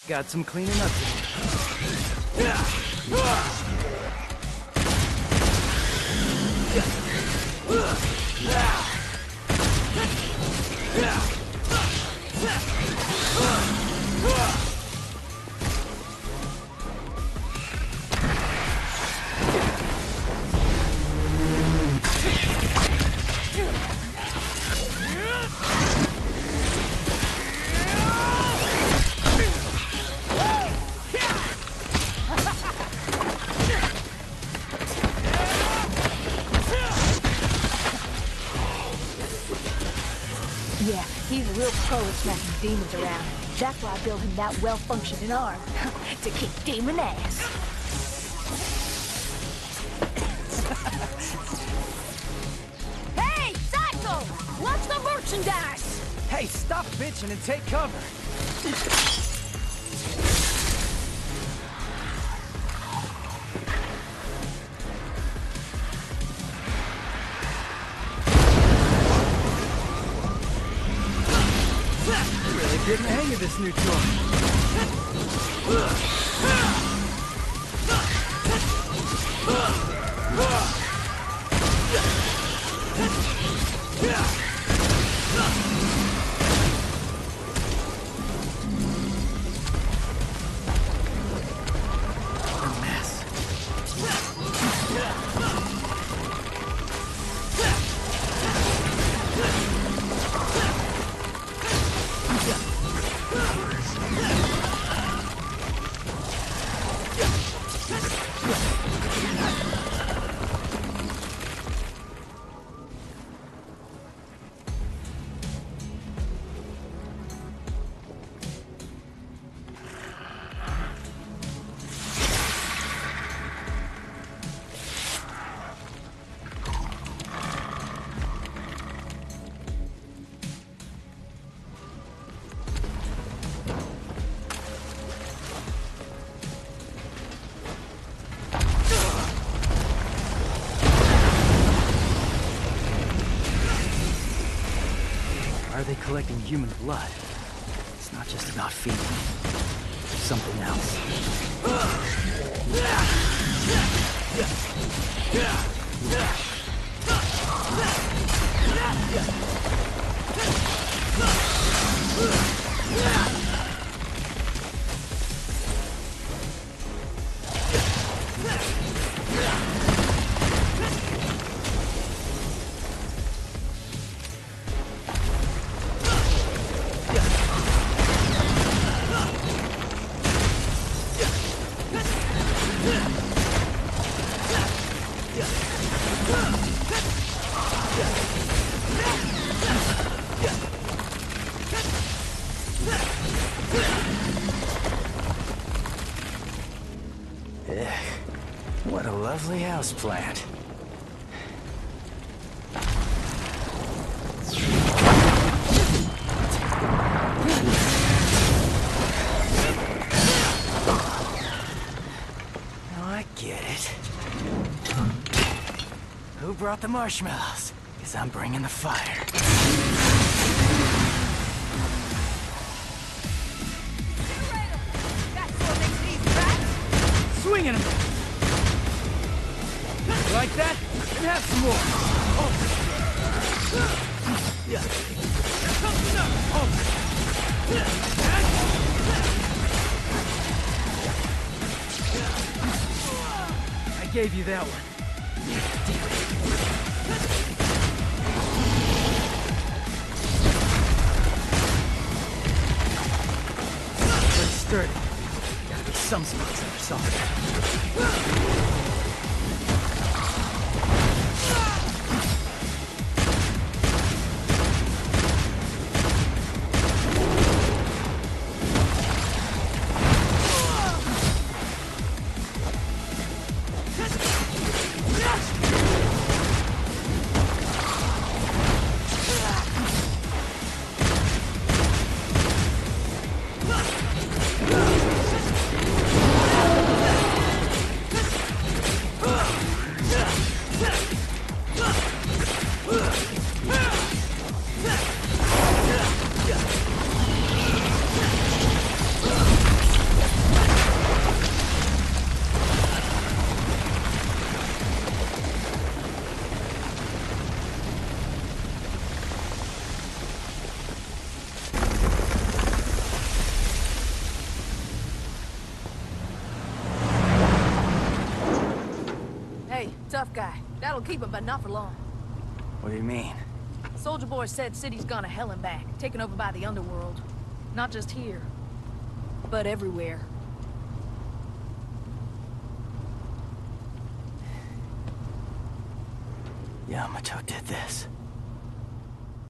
Got some cleaning up to do. Yeah, he's a real pro at smacking demons around. That's why I built him that well-functioning arm. To kick demon ass. Hey, Psycho! Watch the merchandise! Hey, stop bitching and take cover. Really getting the hang of this new toy. Why are they collecting human blood? It's not just about feeding. There's something else. What a lovely houseplant. Now I get it. Who brought the marshmallows? 'Cause I'm bringing the fire. Swinging him! You like that? Then have some more. Oh. Yeah. Oh. I gave you that one. Pretty sturdy. Gotta be some spots that are softer. Tough guy. That'll keep him, but not for long. What do you mean? Soldier Boy said city's gone to hell and back, taken over by the underworld. Not just here, but everywhere. Yamato did this.